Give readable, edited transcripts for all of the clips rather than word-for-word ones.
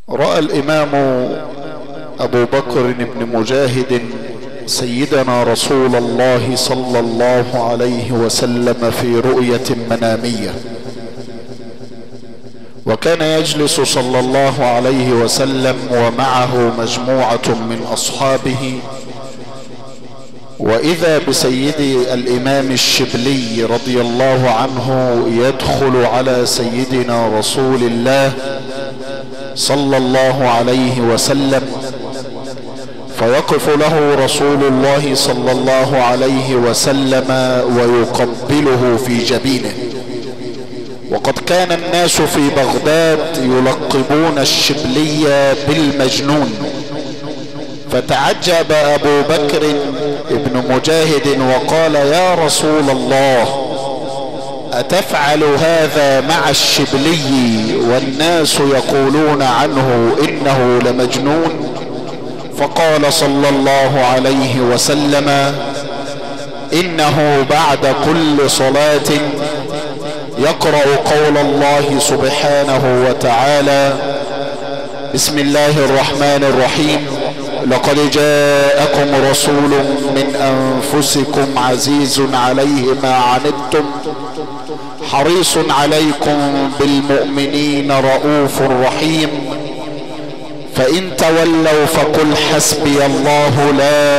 رأى الإمام أبو بكر بن مجاهد سيدنا رسول الله صلى الله عليه وسلم في رؤية منامية، وكان يجلس صلى الله عليه وسلم ومعه مجموعة من أصحابه، وإذا بسيدي الإمام الشبلي رضي الله عنه يدخل على سيدنا رسول الله صلى الله عليه وسلم، فيقف له رسول الله صلى الله عليه وسلم ويقبله في جبينه. وقد كان الناس في بغداد يلقبون الشبلي بالمجنون، فتعجب أبو بكر ابن مجاهد وقال: يا رسول الله، أتفعل هذا مع الشبلي والناس يقولون عنه إنه لمجنون؟ فقال صلى الله عليه وسلم: إنه بعد كل صلاة يقرأ قول الله سبحانه وتعالى: بسم الله الرحمن الرحيم، لقد جاءكم رسول من أنفسكم عزيز عليه ما عنتم حريص عليكم بالمؤمنين رؤوف رحيم، فإن تولوا فقل حسبي الله لا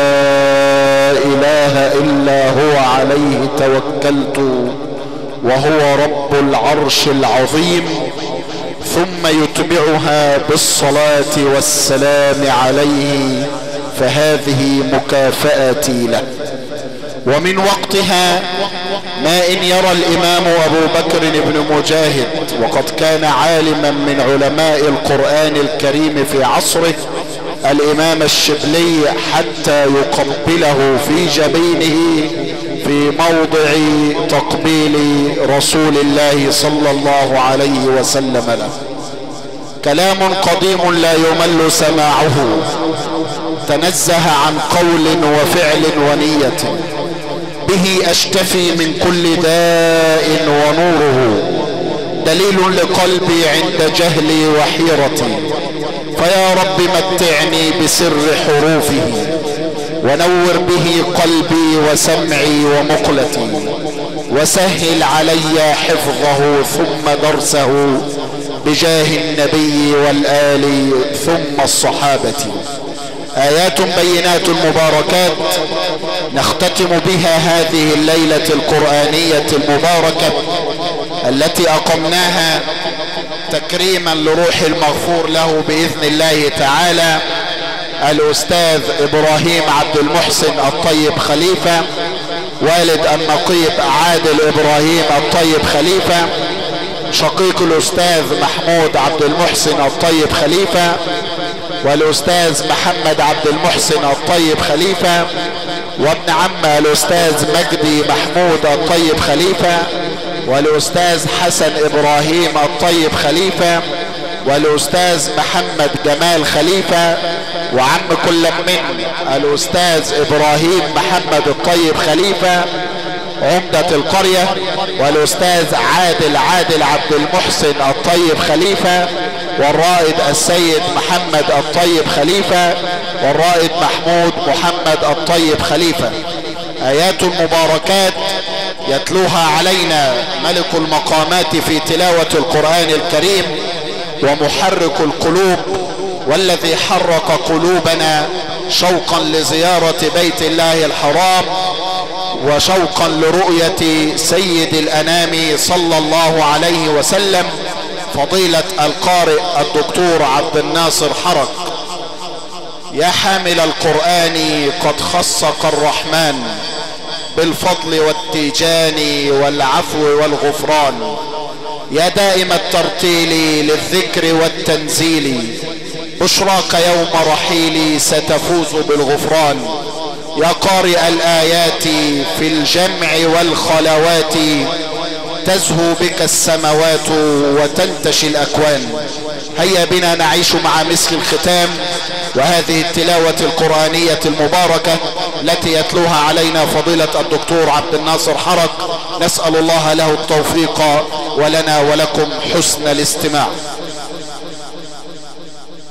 إله إلا هو عليه توكلت وهو رب العرش العظيم، ثم يتبعها بالصلاة والسلام عليه، فهذه مكافأتي له. ومن وقتها ما إن يرى الإمام أبو بكر بن مجاهد، وقد كان عالما من علماء القرآن الكريم في عصره، الإمام الشبلي حتى يقبله في جبينه في موضع تقبيل رسول الله صلى الله عليه وسلم له. كلام قديم لا يمل سماعه، تنزه عن قول وفعل ونية، به أشتفي من كل داء ونوره دليل لقلبي عند جهلي وحيرتي، فيا رب متعني بسر حروفه ونور به قلبي وسمعي ومقلتي، وسهل علي حفظه ثم درسه بجاه النبي والآل ثم الصحابة. آيات بينات مباركات نختتم بها هذه الليلة القرآنية المباركة التي أقمناها تكريما لروح المغفور له بإذن الله تعالى الأستاذ إبراهيم عبد المحسن الطيب خليفة، والد النقيب عادل إبراهيم الطيب خليفة، شقيق الأستاذ محمود عبد المحسن الطيب خليفة، والأستاذ محمد عبد المحسن الطيب خليفة، وابن عم الأستاذ مجدي محمود الطيب خليفة، والأستاذ حسن إبراهيم الطيب خليفة، والأستاذ محمد جمال خليفة، وعم كل من الأستاذ إبراهيم محمد الطيب خليفة عمدة القرية، والأستاذ عادل عبد المحسن الطيب خليفة، والرائد السيد محمد الطيب خليفة، والرائد محمود محمد الطيب خليفة. آيات مباركات يتلوها علينا ملك المقامات في تلاوة القرآن الكريم ومحرك القلوب، والذي حرك قلوبنا شوقا لزيارة بيت الله الحرام وشوقا لرؤية سيد الأنام صلى الله عليه وسلم، فضيلة القارئ الدكتور عبد الناصر حرق. يا حامل القرآن قد خصك الرحمن بالفضل والتيجان والعفو والغفران، يا دائم الترتيل للذكر والتنزيل، بشراك يوم رحيلي ستفوز بالغفران، يا قارئ الآيات في الجمع والخلوات، تزهو بك السماوات وتنتشي الأكوان. هيا بنا نعيش مع مسك الختام وهذه التلاوة القرآنية المباركة التي يتلوها علينا فضيلة الدكتور عبد الناصر حرق. نسأل الله له التوفيق ولنا ولكم حسن الاستماع.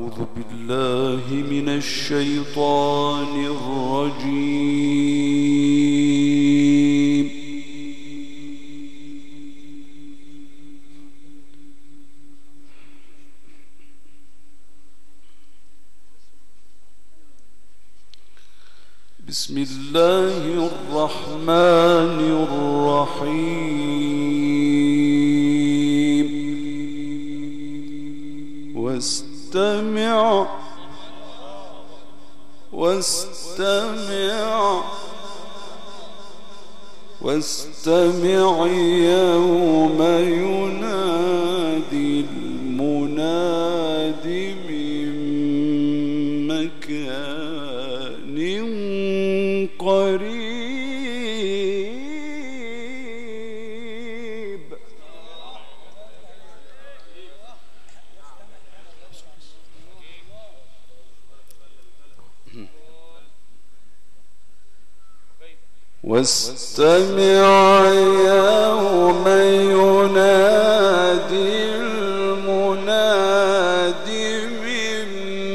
أعوذ بالله من الشيطان الرجيم. بسم الله الرحمن الرحيم. واستمع يوم ينادي المناد من مكان قريب. واستمع يوم ينادي المناد من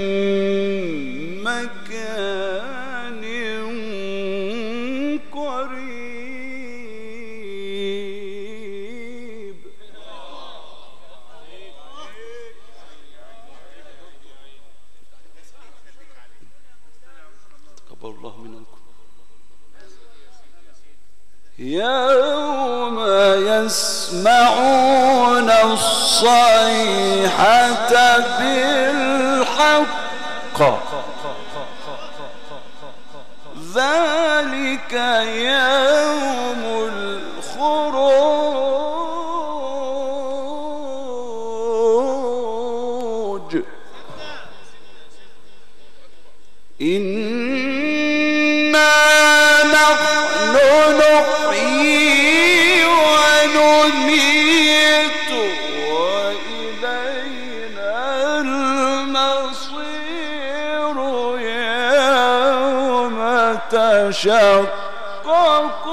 مكان قريب. تقبل الله منكم. يوم يسمعون الصيحة بالحق ذلك يوم الخروج. إنا نحن نحيي ونميت وإلينا المصير يوم تشقق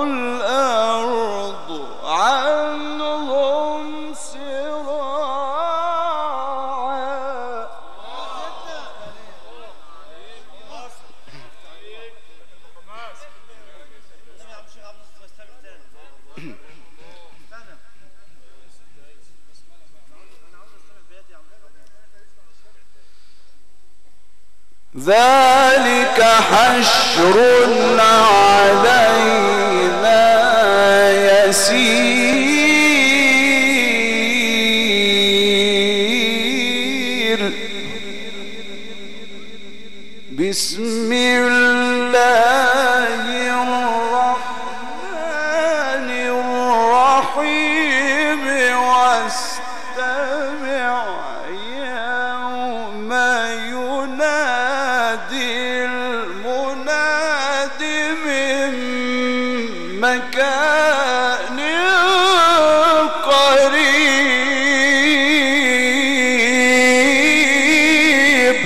الأرض عنهم سراعا. ذلك حشر علينا يسير. بسم الله الرحمن الرحيم. واستمع يوم ينادي المناد من مكان قريب.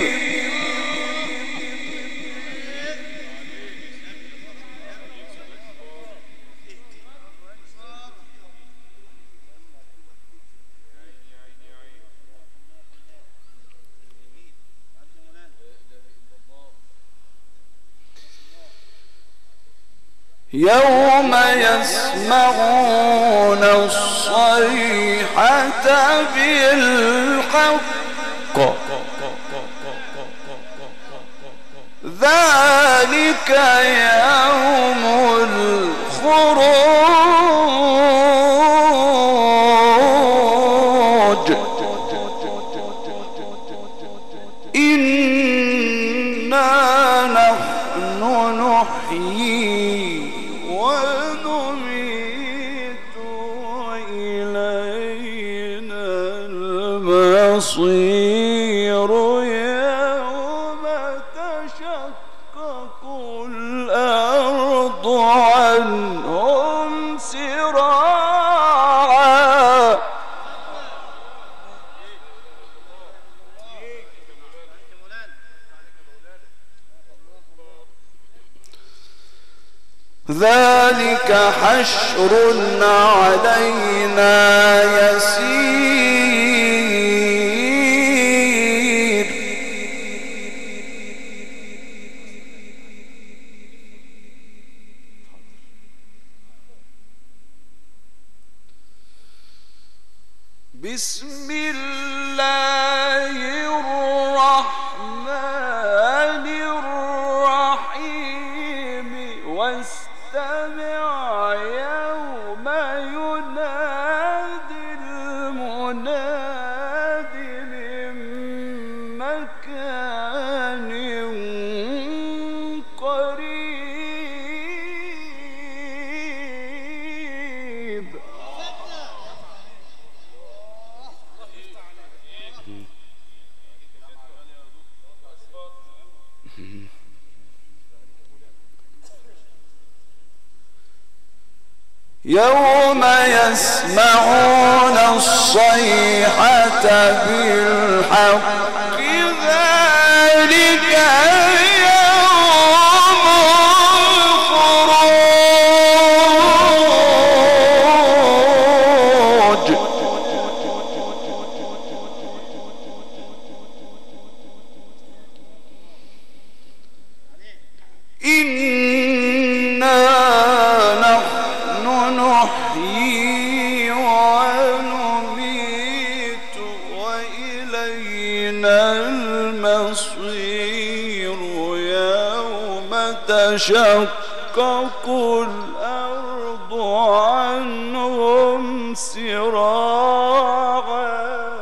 يوم يسمعون الصيحة بالحق ذلك يوم الخروج. إنا نحن نحيي ونميت وإلينا المصير يوم تشقق الأرض عنهم سراعا. ذلك حشر علينا يسير. بسم الله الرحمن الرحيم واستمع يوم ينادي المناد من مكان قريب. يوم يسمعون الصيحة بالحق ذلك يوم الخروج. إنا نحن نحيي ونميت وإلينا المصير. يوم تشقق الأرض عنهم سراعا.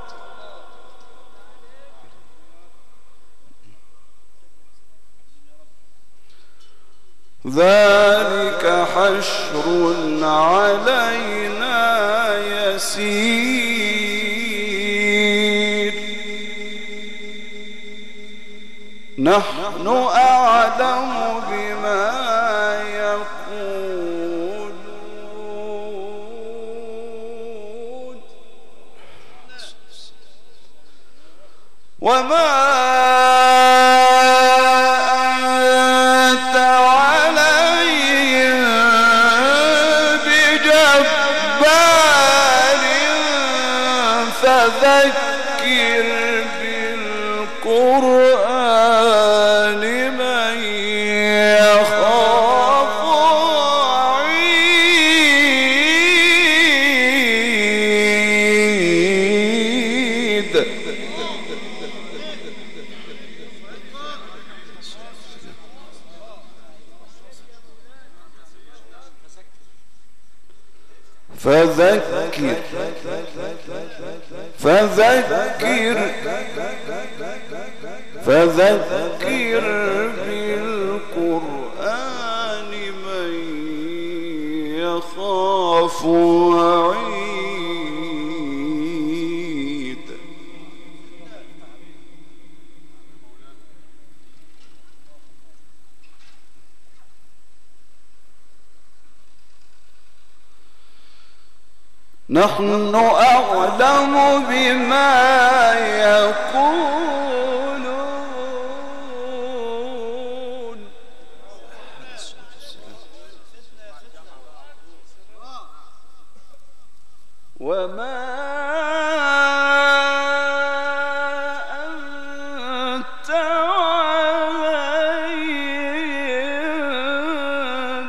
ذلك حشر علينا يسير. نحن أعلم بما يقولون وما أنت عليهم بجبار فذكر بالقرآن من يخاف وعيد. فذكر بالقرآن من يخاف وعيد. نحن أعلم بما يقولون وما أنت عليهم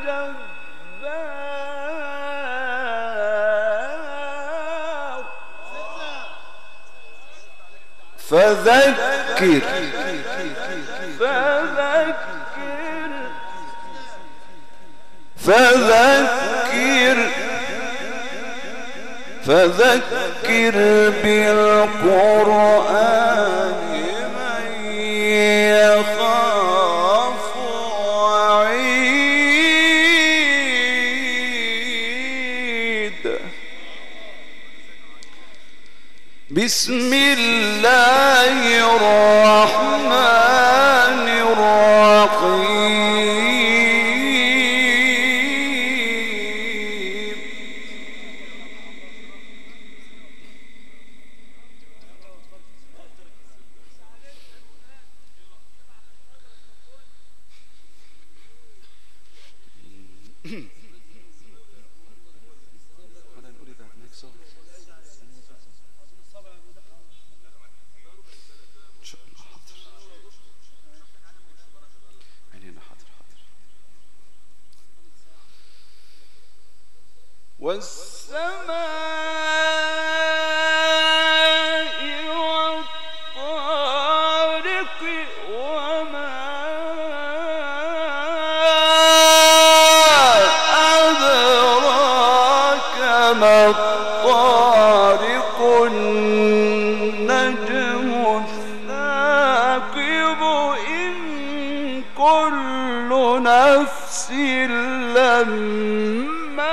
بجبار. فذكر بالقرآن من يخاف وعيد. بسم الله الرحمن الرحيم. والسماء ما الطارق النجم الثاقب إن كل نفس لما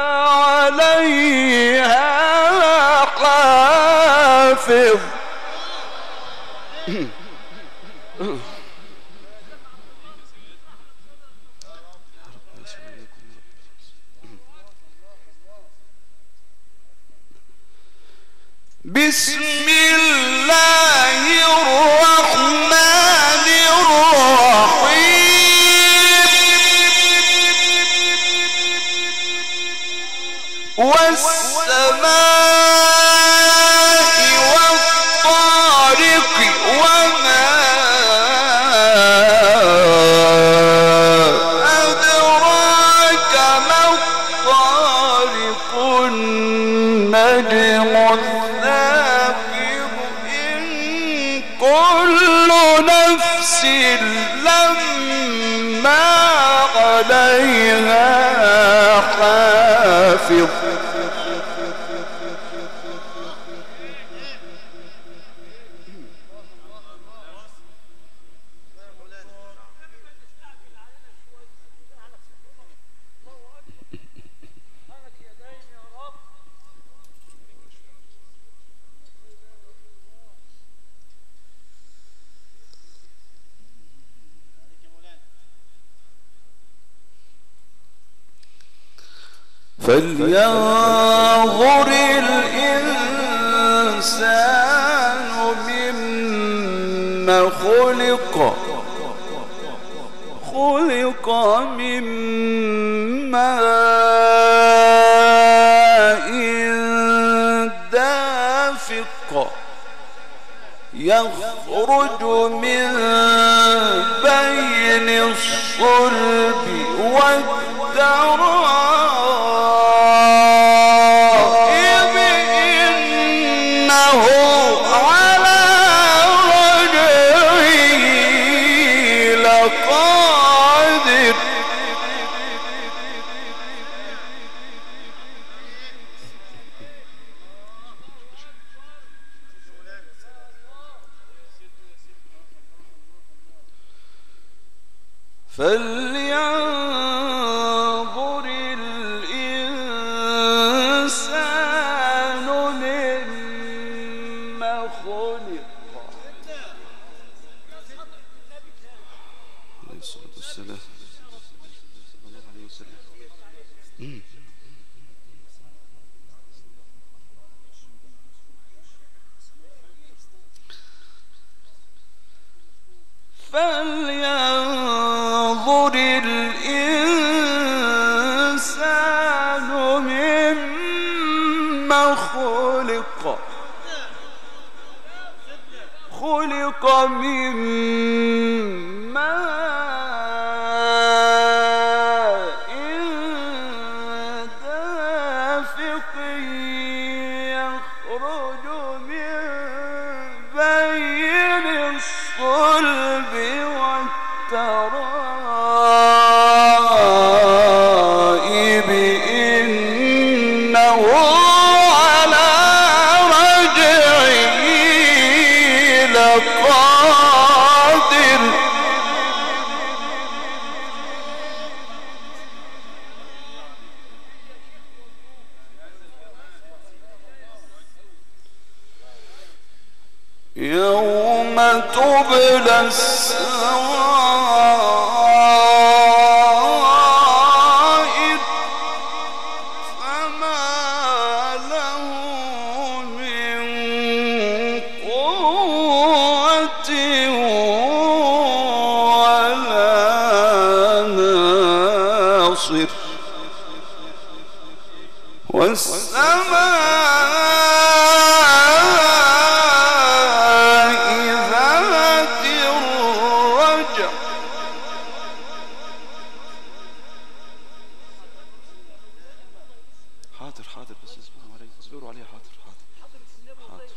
عليها حافظ. بسم الله الرحمن الرحيم والسماء والطارق وما أدراك ما الطارق النجم الثاقب إن كل نفس لما عليها حافظ. فلينظر الإنسان مما خلق. خلق من ماء دافق يخرج من بين الصلب والترائب إنه على رجعه لقادر. فلينظر الإنسان مما خلق. عليه الصلاة والسلام. صلى الله عليه وسلم. فلينظر الإنسان مما خلق. خلق من ماء دافق يخرج من بين الصلب والترائب إنه على رجعه لقادر. يوم تبلى السرائر فما له من قوة ولا ناصر. والسماء ذات الرجع. حاضر حاضر بس اصبروا عليه اصبروا عليه. حاضر حاضر حاضر.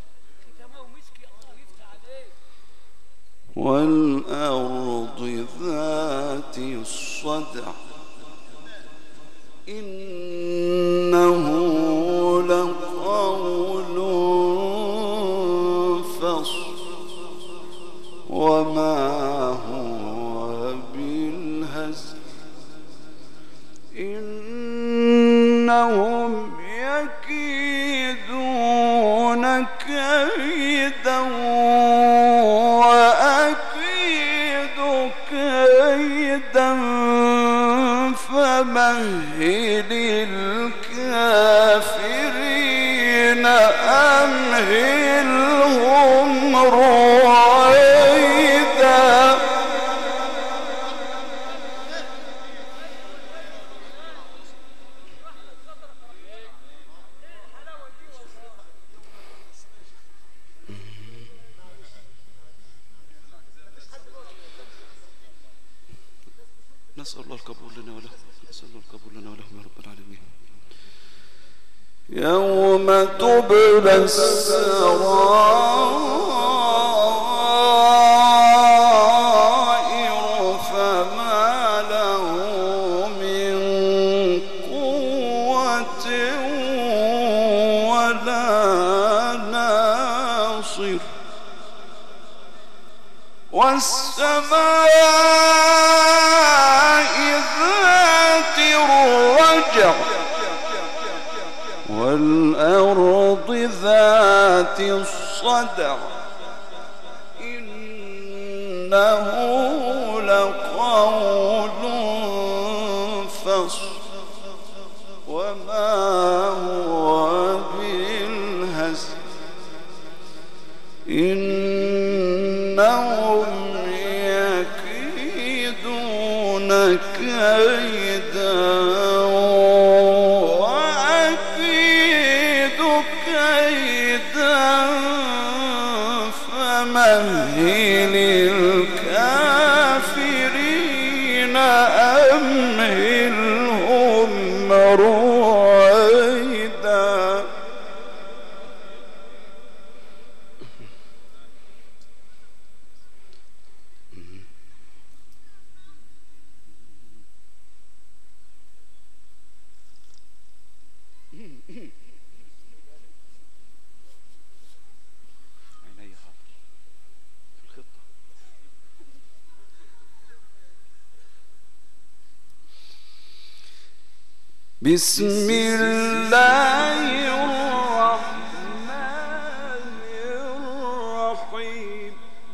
والأرض ذات الصدع إنه إنهم يكيدون كيدا وأكيد كيدا فمهل الكافرين أمهلهم رويدا. نسأل الله القبول لنا ولهم، نسأل الله القبول لنا ولهم يا رب العالمين. يوم تبلى السرائر فما له من قوة ولا ناصر والسماء ذات الرجع والأرض ذات الصدع إنه لقول فصل وما هو بالهزل إنهم يكيدون كيدا وأكيد كيدا فمهل الكافرين أمهلهم رويدا. عيني حاضر في الخطة. بسم الله الرحمن الرحيم.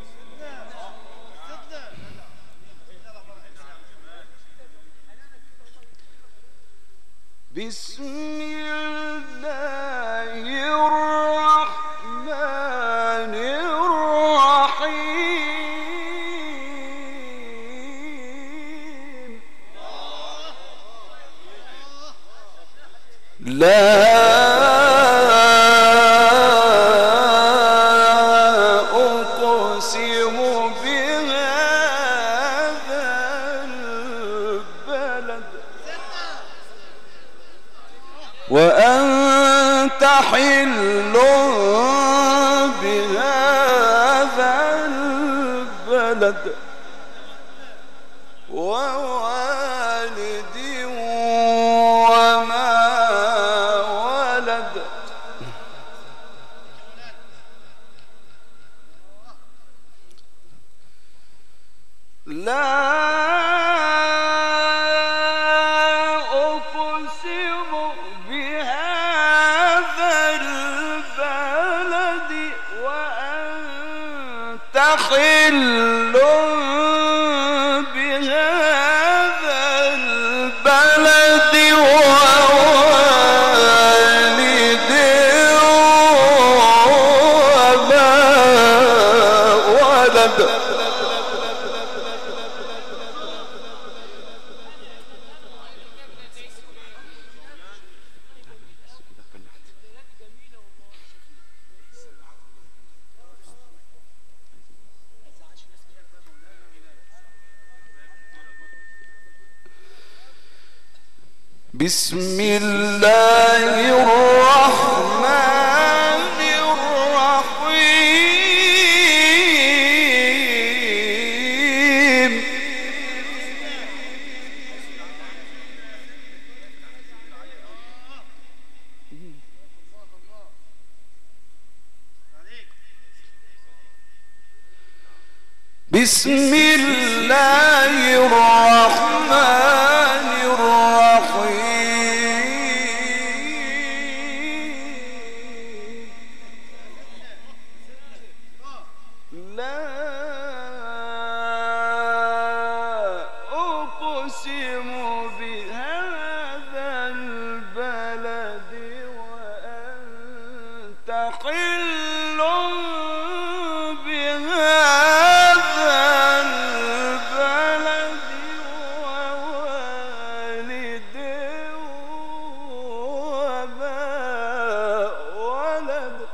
بسم الله الرحمن الرحيم. لا أقسم بهذا البلد وأنت حل بهذا البلد ووالد وما ولد. لا أقسم بهذا البلد وأنت حل بهذا البلد ووالد وما ولد. بسم الله الرحمن الرحيم. بسم الله الرحمن الرحيم. حل بهذا البلد ووالد وما ولد.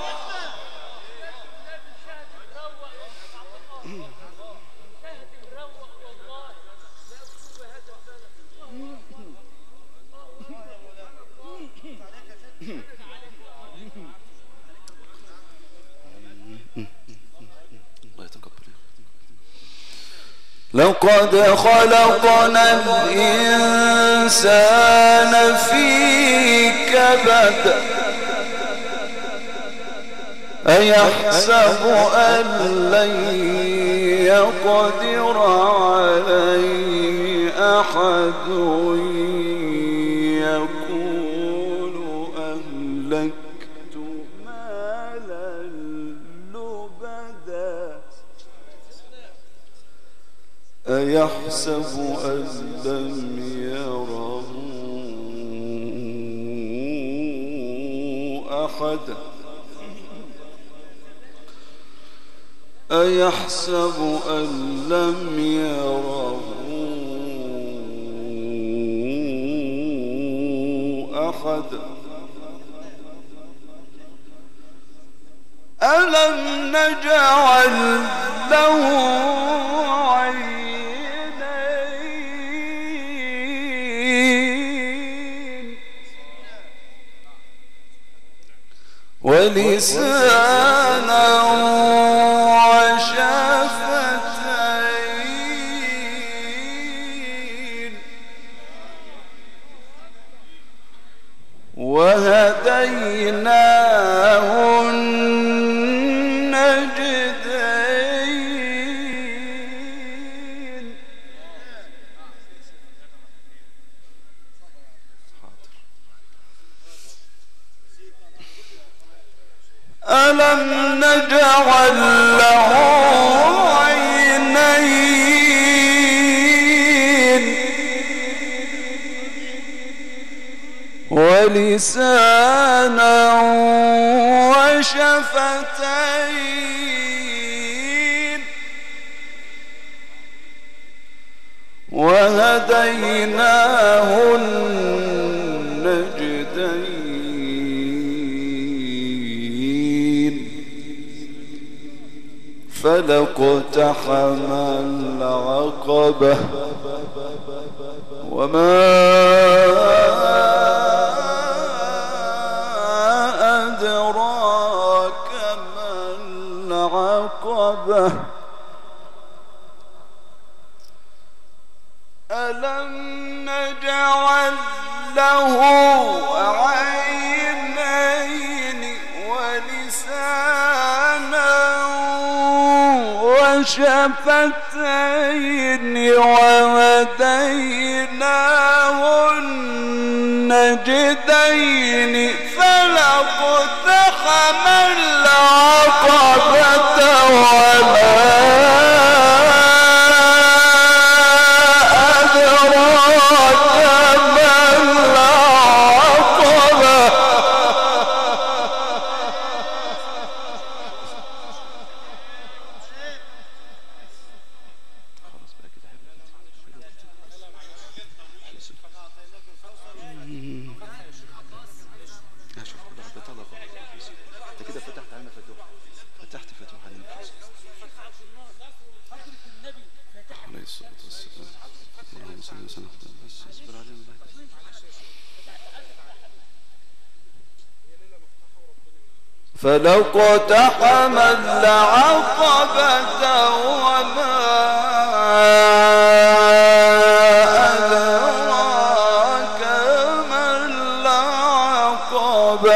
لقد خلقنا الإنسان في كبد أيحسب أن لن يقدر عليه أحد يقول أهلكت مالا لبدا أيحسب أن لم يره أحد أيحسب أن لم يره أحد ألم نجعل له ولسانا وشفتين وهديناه النجدين. ألم نجعل له عينين ولسانا وشفتين وهديناه النجدين. فلاقتحم العقبة وما أدراك ما العقبة ألم نجعل له عينين ولسانا وشفتين وهديناه النجدين. فلاقتحم العقبة وما أدراك ما العقبة فلاقتحم العقبة وما أدراك ما العقبة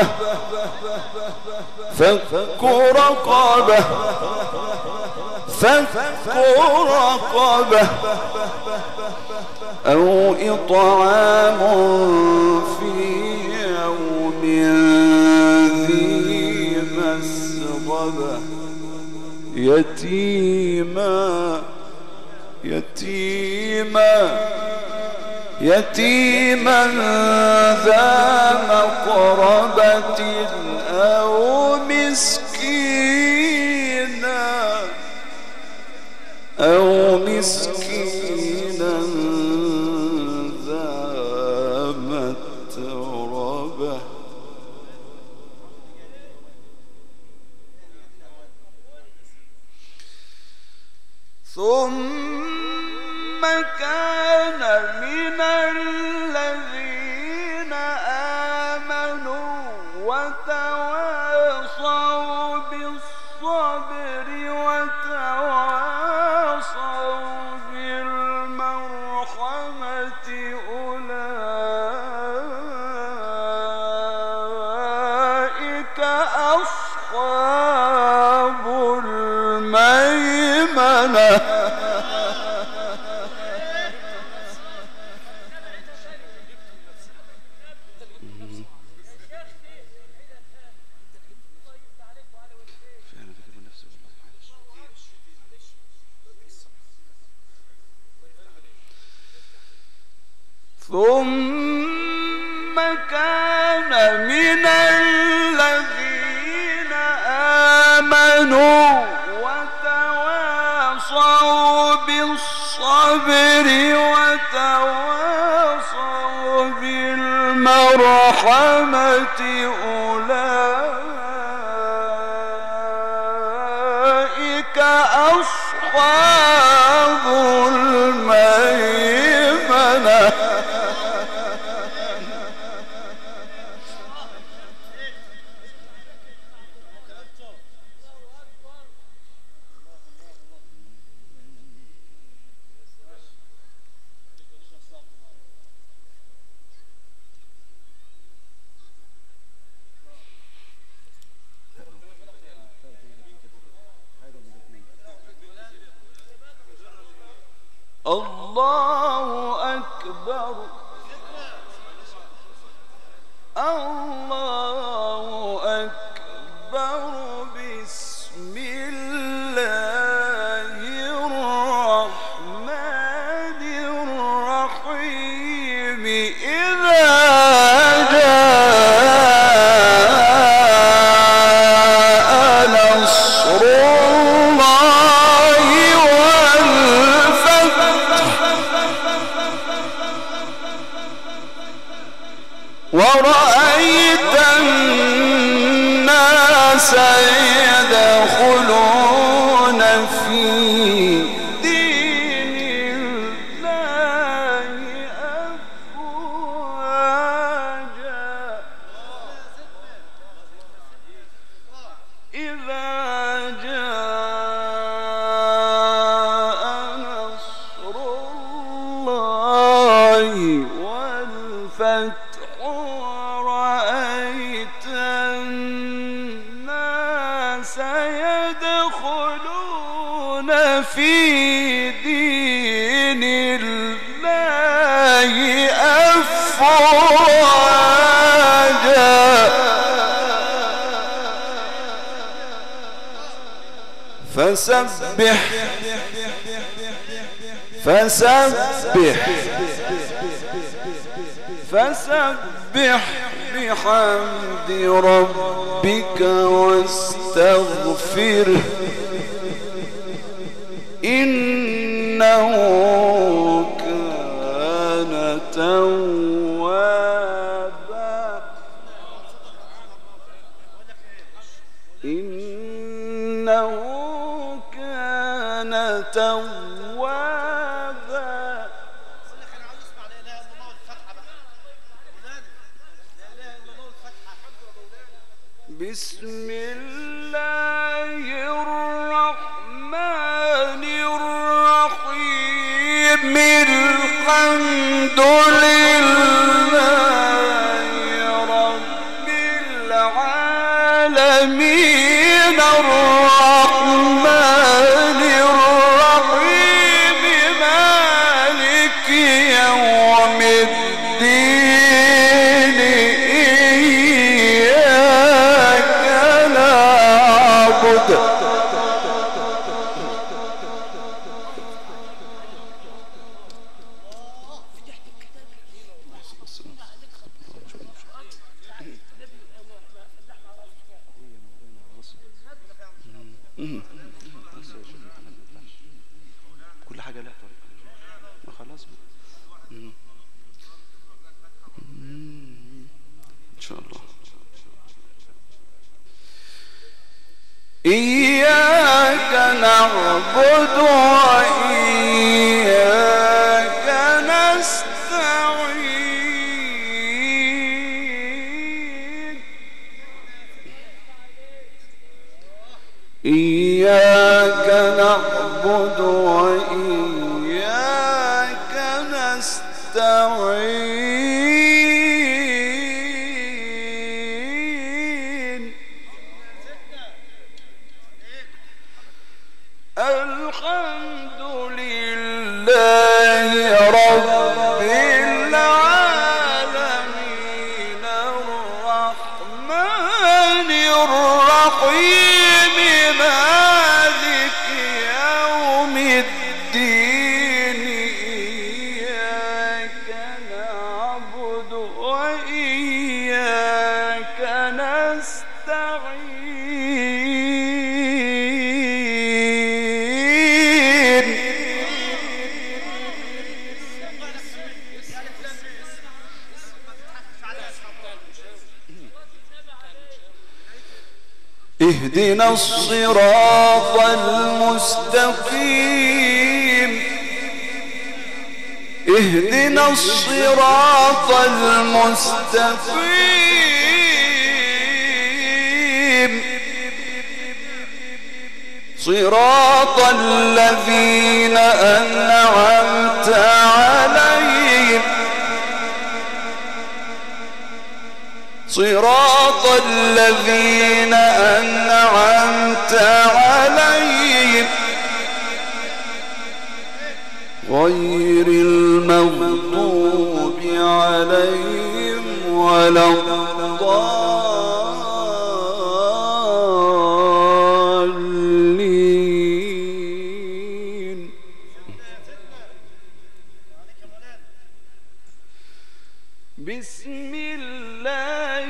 فك رقبة أو إطعام في يوم ذي مسغبة يتيما ذا مقربة أو مسربة ثم كان من الذين آمنوا وتواصوا بالصبر وتواصوا بالمرحمة أولئك أصحاب الميمنة ثم كان من الذين آمنوا وتواصوا بالصبر وتواصوا بالمرحمة أولئك أصحاب الميمنة الله أكبر الله أكبر بسم الله الرحمن الرحيم إذا جاء نصر الله ورأيت الناس يدخلون في دين الله أفواجا إذا جاء نصر الله والفتح ورأيت الناس يدخلون في دين الله أفواجا فسبح بحمد ربك واستغفره إنه كان توابا إنه كان توابا بسم الله الرحمن الرحيم الحمد لله رب العالمين الرحمن الرحيم مالك يوم الدين إياك نعبد كل حاجة لها طريقة، ما خلاص إياك نعبد وإياك نستعين إياك نعبد وإياك نستعين الحمد لله رب العالمين الرحمن الرحيم مالك يوم الدين إياك نعبد وإياك نستعين اهدنا الصراط المستقيم اهدنا الصراط المستقيم صراط الذين أنعمت عليهم صراط الذين أنعمت عليهم غير المغضوب عليهم ولا الضالين بسم الله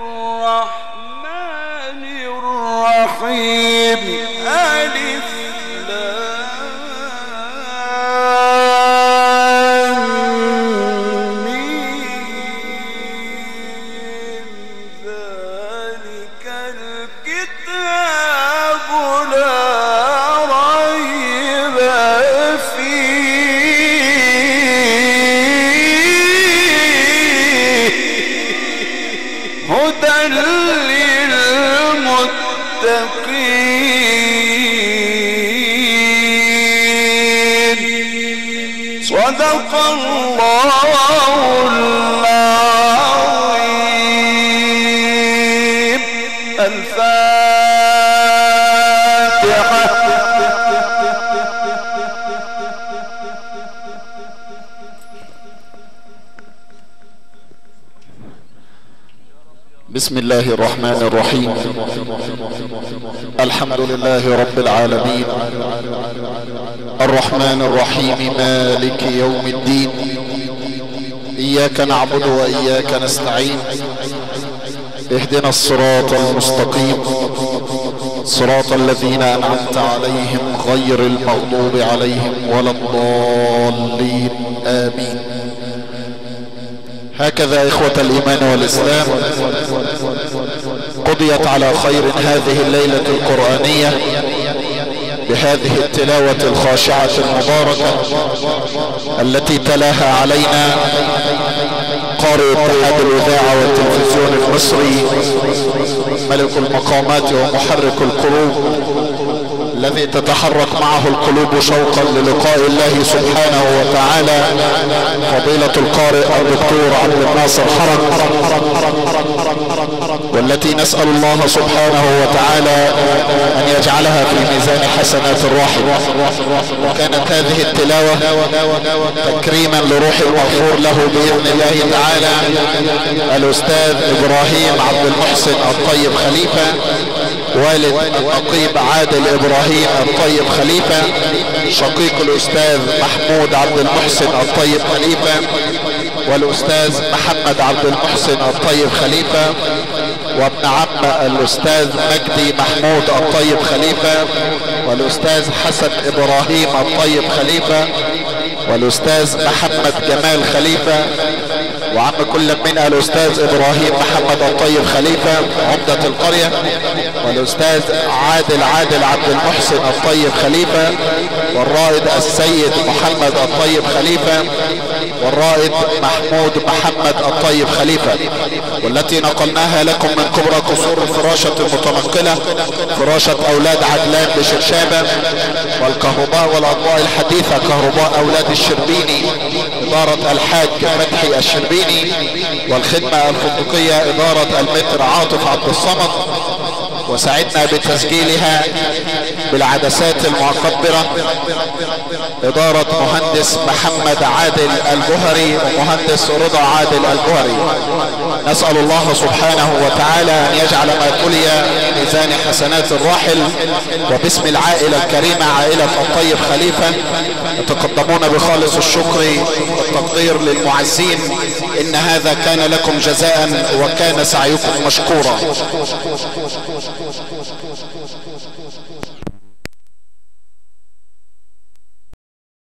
الرحمن الرحيم ألف لام ميم ذلك الكتاب لا ريب فيه هدى للمتقين صدق الله العظيم الفاتحة بسم الله الرحمن الرحيم الحمد لله رب العالمين الرحمن الرحيم مالك يوم الدين إياك نعبد وإياك نستعين اهدنا الصراط المستقيم صراط الذين أنعمت عليهم غير المغضوب عليهم ولا الضالين آمين. هكذا إخوة الإيمان والإسلام قضيت على خير هذه الليلة القرآنية بهذه التلاوة الخاشعة المباركة التي تلاها علينا قارئ اتحاد الإذاعة والتلفزيون المصري ملك المقامات ومحرك القلوب الذي تتحرك معه القلوب شوقا للقاء الله سبحانه وتعالى فضيلة القارئ الدكتور عبد الناصر حرج، والتي نسأل الله سبحانه وتعالى أن يجعلها في ميزان حسنات الراحل. وكانت هذه التلاوة تكريما لروح المغفور له بإذن الله تعالى الأستاذ إبراهيم عبد المحسن الطيب خليفة، والد النقيب عادل إبراهيم الطيب خليفة، شقيق الأستاذ محمود عبد المحسن الطيب خليفة، والأستاذ محمد عبد المحسن الطيب خليفة، وابن عم الأستاذ مجدي محمود الطيب خليفة، والأستاذ حسن إبراهيم الطيب خليفة، والأستاذ محمد جمال خليفة، وعم كل من الاستاذ ابراهيم محمد الطيب خليفة عمدة القرية، والاستاذ عادل عبد المحسن الطيب خليفة، والرائد السيد محمد الطيب خليفة، والرائد محمود محمد الطيب خليفة، والتي نقلناها لكم من كبرى قصور الفراشة المتنقلة، فراشة اولاد عدلان بشرشابة، والكهرباء والاضواء الحديثة كهرباء اولاد الشربيني ادارة الحاج فتحي الشربيني، والخدمة الفندقية ادارة المتر عاطف عبد الصمد، وساعدنا بتسجيلها بالعدسات المعقبرة ادارة مهندس محمد عادل البهري ومهندس رضا عادل البهري. نسأل الله سبحانه وتعالى ان يجعل ما تلي ميزان حسنات الراحل، وباسم العائلة الكريمة عائلة الطيب خليفة يتقدمون بخالص الشكر والتقدير للمعزين. ان هذا كان لكم جزاء وكان سعيكم مشكورا.